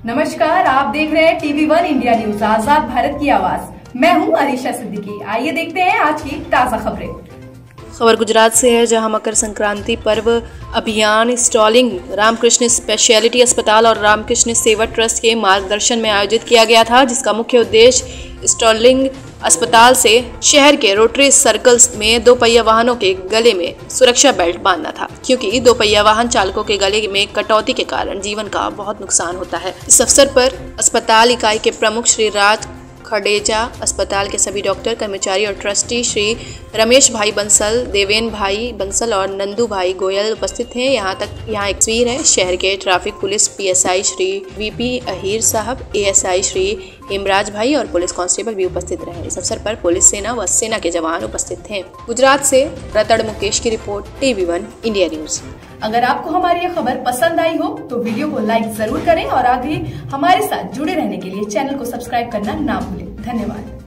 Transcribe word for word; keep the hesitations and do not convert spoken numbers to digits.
नमस्कार, आप देख रहे हैं टीवी वन इंडिया न्यूज, आजाद भारत की आवाज। मैं हूं अरीशा सिद्दीकी। आइए देखते हैं आज की ताजा खबरें। खबर गुजरात से है, जहां मकर संक्रांति पर्व अभियान स्टॉलिंग रामकृष्ण स्पेशलिटी अस्पताल और रामकृष्ण सेवा ट्रस्ट के मार्गदर्शन में आयोजित किया गया था, जिसका मुख्य उद्देश्य स्टॉलिंग अस्पताल से शहर के रोटरी सर्कल्स में दो पहिया वाहनों के गले में सुरक्षा बेल्ट बांधना था, क्योंकि दो पहिया वाहन चालकों के गले में कटौती के कारण जीवन का बहुत नुकसान होता है। इस अवसर पर अस्पताल इकाई के प्रमुख श्री राज खडेजा, अस्पताल के सभी डॉक्टर, कर्मचारी और ट्रस्टी श्री रमेश भाई बंसल, देवेन भाई बंसल और नंदू भाई गोयल उपस्थित हैं। यहाँ तक यहाँ एक तस्वीर है। शहर के traffic police PSI Shri VP Ahir साहब, एएसआई श्री हेमराज भाई और पुलिस कांस्टेबल भी उपस्थित रहे। इस अवसर पर पुलिस सेना व सेना के जवान उपस्थित थे। गुजरात से रतड़ मुकेश की report, TV one India news. अगर आपको हमारी ये खबर पसंद आई हो तो वीडियो को लाइक जरूर करें और आगे हमारे साथ जुड़े रहने के लिए चैनल को सब्सक्राइब करना ना भूलें। धन्यवाद।